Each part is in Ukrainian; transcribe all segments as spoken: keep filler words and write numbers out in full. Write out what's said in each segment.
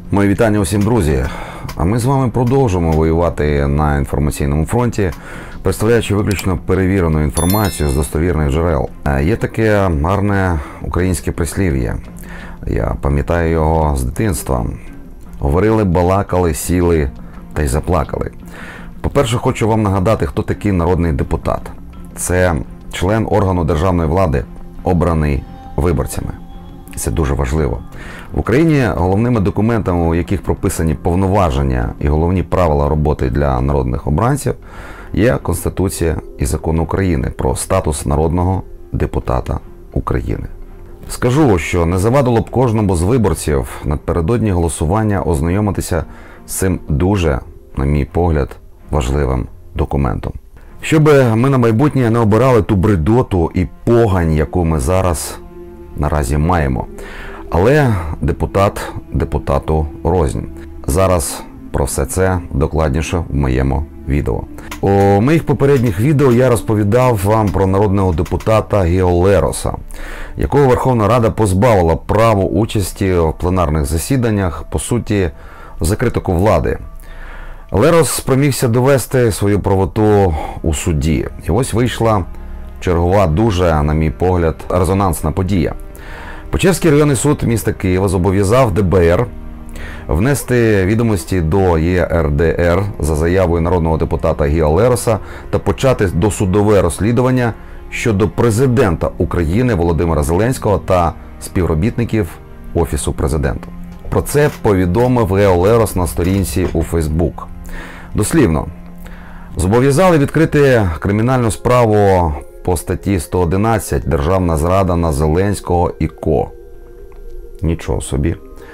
Мої вітання усім, друзі. А ми з вами продовжуємо воювати на інформаційному фронті, представляючи виключно перевірену інформацію з достовірних джерел. Є таке гарне українське прислів'я. Я пам'ятаю його з дитинства. Говорили, балакали, сіли та й заплакали. По-перше, хочу вам нагадати, хто такий народний депутат. Це член органу державної влади, обраний виборцями. Це дуже важливо. В Україні головними документами, у яких прописані повноваження і головні правила роботи для народних обранців, є Конституція і Закон України про статус народного депутата України. Скажу, що не завадило б кожному з виборців напередодні голосування ознайомитися з цим дуже, на мій погляд, важливим документом. Щоб ми на майбутнє не обирали ту бредоту і погань, яку ми зараз наразі маємо. Але депутат депутату рознь. Зараз про все це докладніше в моєму відео. У моїх попередніх відео я розповідав вам про народного депутата Гео Лероса, якого Верховна Рада позбавила права участі в пленарних засіданнях, по суті, закритоку влади. Лерос спромігся довести свою правоту у суді. І ось вийшла чергова, дуже, на мій погляд, резонансна подія. Печерський районний суд міста Києва зобов'язав де бе ер внести відомості до є ер де ер за заявою народного депутата Гео Лероса та почати досудове розслідування щодо президента України Володимира Зеленського та співробітників Офісу президента. Про це повідомив Гео Лерос на сторінці у Фейсбук. Дослівно, зобов'язали відкрити кримінальну справу по статті сто одинадцять «Державна зрада на Зеленського і ко». Нічого собі.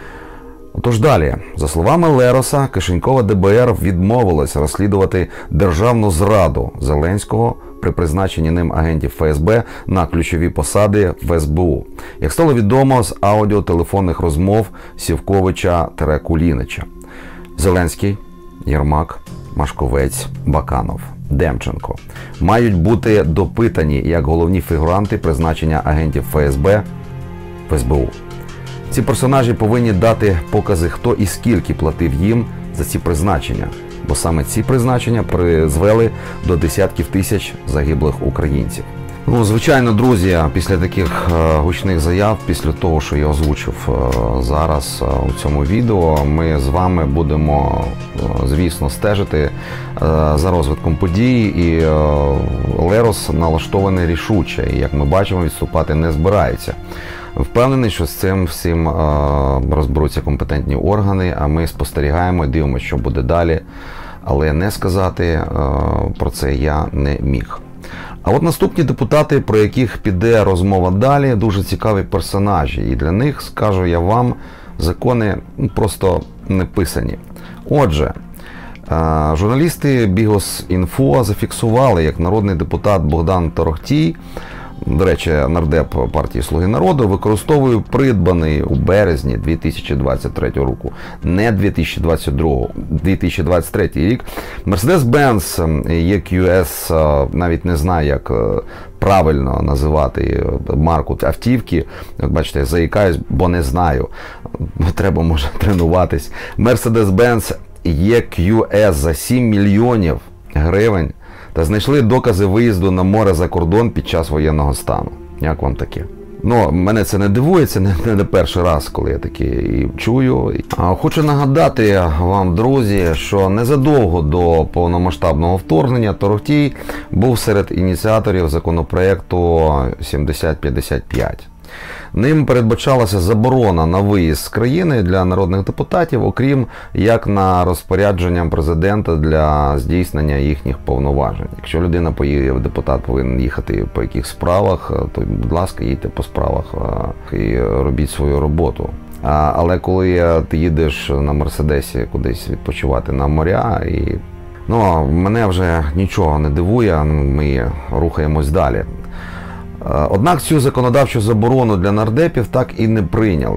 Отож далі. За словами Лероса, кишенькове де бе ер відмовилось розслідувати державну зраду Зеленського при призначенні ним агентів еф ес бе на ключові посади в ес бе у. Як стало відомо з аудіотелефонних розмов Сівковича-Кулінича. Зеленський, Єрмак, Машковець, Баканов, Демченко мають бути допитані як головні фігуранти призначення агентів еф ес бе в ес бе у. Ці персонажі повинні дати покази, хто і скільки платив їм за ці призначення, бо саме ці призначення призвели до десятків тисяч загиблих українців. Ну, звичайно, друзі, після таких е, гучних заяв, після того, що я озвучив е, зараз е, у цьому відео, ми з вами будемо, е, звісно, стежити е, за розвитком подій, і е, Лерос налаштований рішуче, і, як ми бачимо, відступати не збирається. Впевнений, що з цим всім е, розберуться компетентні органи, а ми спостерігаємо і дивимося, що буде далі, але не сказати е, про це я не міг. А от наступні депутати, про яких піде розмова далі, дуже цікаві персонажі. І для них, скажу я вам, закони просто не писані. Отже, журналісти Бігос.Інфо зафіксували, як народний депутат Богдан Торохтій, до речі, нардеп партії «Слуги народу», використовує придбаний у березні дві тисячі двадцять третього року, не дві тисячі двадцять другого, дві тисячі двадцять третій рік, Mercedes-Benz і кью ес, навіть не знаю, як правильно називати марку автівки, як бачите, заїкаюсь, бо не знаю, треба, може, тренуватись. Mercedes-Benz і кью ес за сім мільйонів гривень, та знайшли докази виїзду на море за кордон під час воєнного стану. Як вам таке? Ну, мене це не дивує, це не, не перший раз, коли я таке і чую. А хочу нагадати вам, друзі, що незадовго до повномасштабного вторгнення Торохтій був серед ініціаторів законопроекту сімдесят п'ятдесят п'ять. Ним передбачалася заборона на виїзд з країни для народних депутатів, окрім як на розпорядженням президента для здійснення їхніх повноважень. Якщо людина поїде, депутат повинен їхати по яких справах, то, будь ласка, їдьте по справах і робіть свою роботу. Але коли ти їдеш на Мерседесі кудись відпочивати на моря, і ну, мене вже нічого не дивує, ми рухаємось далі. Однак цю законодавчу заборону для нардепів так і не прийняли.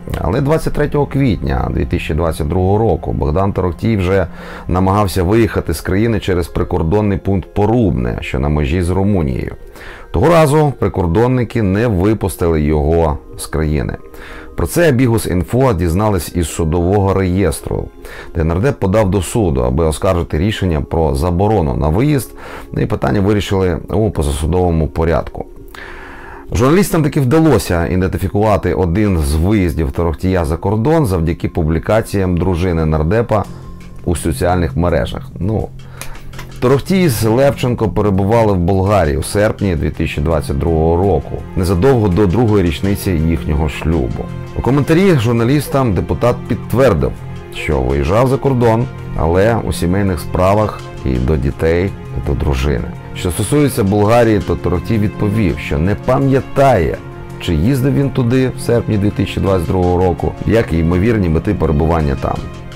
Але двадцять третього квітня дві тисячі двадцять другого року Богдан Торохтій вже намагався виїхати з країни через прикордонний пункт Порубне, що на межі з Румунією. Того разу прикордонники не випустили його з країни. Про це Бігус.Інфо дізнались із судового реєстру, де нардеп подав до суду, аби оскаржити рішення про заборону на виїзд, і питання вирішили у позасудовому порядку. Журналістам таки вдалося ідентифікувати один з виїздів Торохтія за кордон завдяки публікаціям дружини нардепа у соціальних мережах. Ну, Торохтій з Левченко перебували в Болгарії у серпні дві тисячі двадцять другого року, незадовго до другої річниці їхнього шлюбу. У коментарі журналістам депутат підтвердив, що виїжджав за кордон, але у сімейних справах і до дітей, і до дружини. Що стосується Болгарії, то Торохтій відповів, що не пам'ятає, чи їздив він туди в серпні дві тисячі двадцять другого року, як і ймовірні мети перебування там.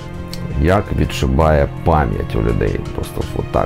Як відшибає пам'ять у людей. Просто отак,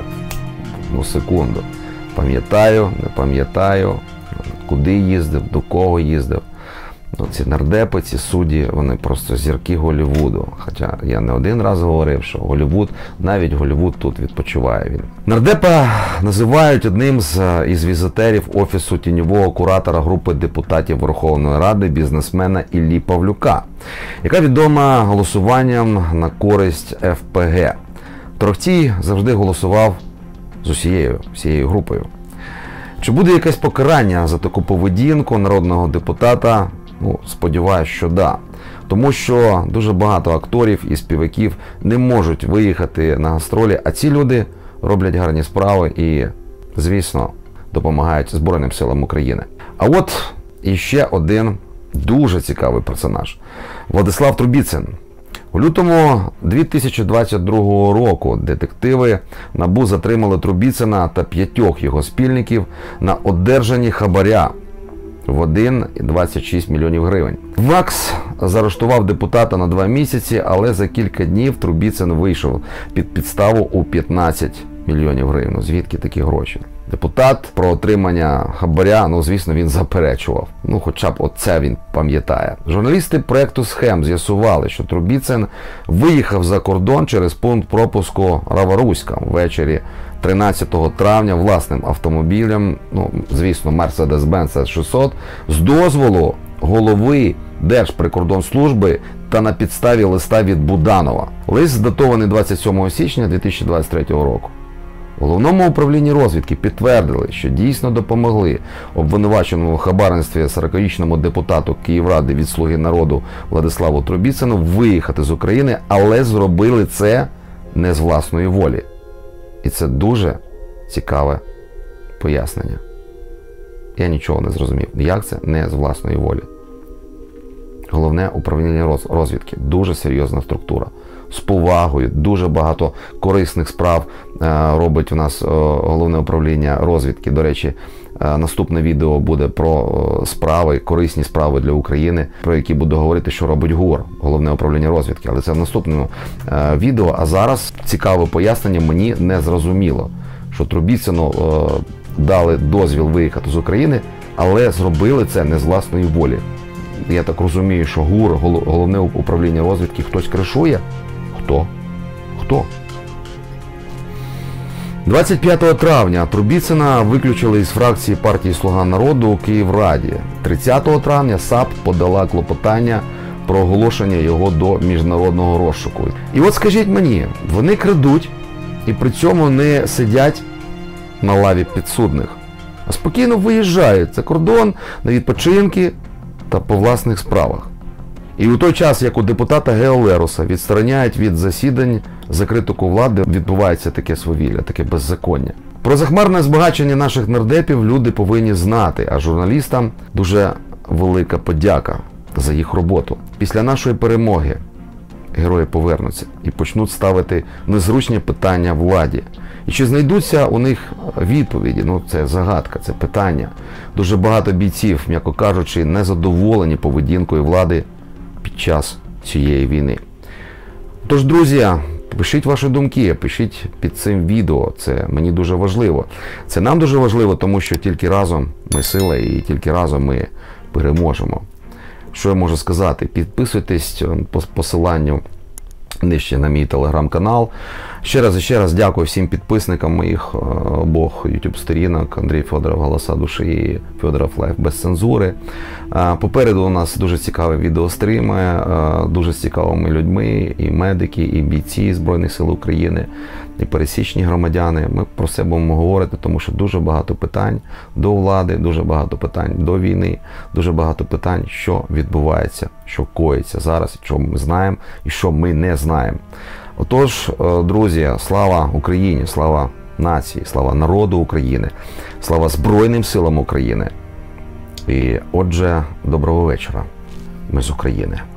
ну секунду. Пам'ятаю, не пам'ятаю, куди їздив, до кого їздив. Ну, ці нардепи, ці судді, вони просто зірки Голлівуду. Хоча я не один раз говорив, що Голлівуд, навіть Голлівуд тут відпочиває він. Нардепа називають одним з із візитерів Офісу тіньового куратора групи депутатів Верховної Ради бізнесмена Іллі Павлюка, яка відома голосуванням на користь еф пе ге. Торохтій завжди голосував з усією, всією групою. Чи буде якесь покарання за таку поведінку народного депутата? Ну, сподіваюсь, що да. Тому що дуже багато акторів і співаків не можуть виїхати на гастролі, а ці люди роблять гарні справи і, звісно, допомагають Збройним силам України. А от іще один дуже цікавий персонаж – Владислав Трубіцин. У лютому дві тисячі двадцять другого року детективи НАБУ затримали Трубіцина та п'ятьох його спільників на одержанні хабаря в один цілих двадцять шість мільйонів гривень. ВАКС заарештував депутата на два місяці, але за кілька днів Трубіцин вийшов під підставу у п'ятнадцять мільйонів гривень. Ну, звідки такі гроші? Депутат про отримання хабаря, ну, звісно, він заперечував. Ну, хоча б оце він пам'ятає. Журналісти проєкту «Схем» з'ясували, що Трубіцин виїхав за кордон через пункт пропуску Рава-Руська ввечері тринадцятого травня власним автомобілем, ну, звісно, Mercedes-Benz ес шістсот, з дозволу голови Держприкордонслужби та на підставі листа від Буданова. Лист датований двадцять сьомого січня дві тисячі двадцять третього року. У Головному управлінні розвідки підтвердили, що дійсно допомогли обвинуваченому у хабарництві сорокарічному депутату Київради від «Слуги народу» Владиславу Трубіцину виїхати з України, але зробили це не з власної волі. І це дуже цікаве пояснення. Я нічого не зрозумів. Як це не з власної волі? Головне управління розвідки. Дуже серйозна структура. З повагою, дуже багато корисних справ робить у нас головне управління розвідки. До речі, наступне відео буде про справи, корисні справи для України, про які буду говорити, що робить ГУР, головне управління розвідки. Але це в наступному відео. А зараз цікаве пояснення мені не зрозуміло, що Трубіцину дали дозвіл виїхати з України, але зробили це не з власної волі. Я так розумію, що ГУР, головне управління розвідки, хтось кришує? Хто? Хто? двадцять п'ятого травня Трубіцина виключили із фракції партії «Слуга народу» у Київраді. тридцятого травня САП подала клопотання про оголошення його до міжнародного розшуку. І от скажіть мені, вони крадуть і при цьому не сидять на лаві підсудних, а спокійно виїжджають за кордон на відпочинки та по власних справах. І у той час, як у депутата Гео Лероса відстороняють від засідань за критику влади, відбувається таке свавілля, таке беззаконня. Про захмарне збагачення наших нардепів люди повинні знати, а журналістам дуже велика подяка за їх роботу. Після нашої перемоги герої повернуться і почнуть ставити незручні питання владі. І чи знайдуться у них відповіді? Ну, це загадка, це питання. Дуже багато бійців, м'яко кажучи, незадоволені поведінкою влади під час цієї війни. Тож, друзі, пишіть ваші думки, пишіть під цим відео, це мені дуже важливо. Це нам дуже важливо, тому що тільки разом ми сила і тільки разом ми переможемо. що я можу сказати? Підписуйтесь по посиланню нижче на мій телеграм-канал. Ще раз і ще раз дякую всім підписникам моїх обох ютуб-сторінок: Андрій Федоров «Голоса душі» і Федоров Лайф без цензури. Попереду у нас дуже цікаві відеостріми, дуже з цікавими людьми, і медики, і бійці Збройних сил України, і пересічні громадяни. Ми про це будемо говорити, тому що дуже багато питань до влади, дуже багато питань до війни, дуже багато питань, що відбувається, що коїться зараз, що ми знаємо і що ми не знаємо. Отож, друзі, слава Україні, слава нації, слава народу України, слава Збройним силам України. І отже, доброго вечора. Ми з України.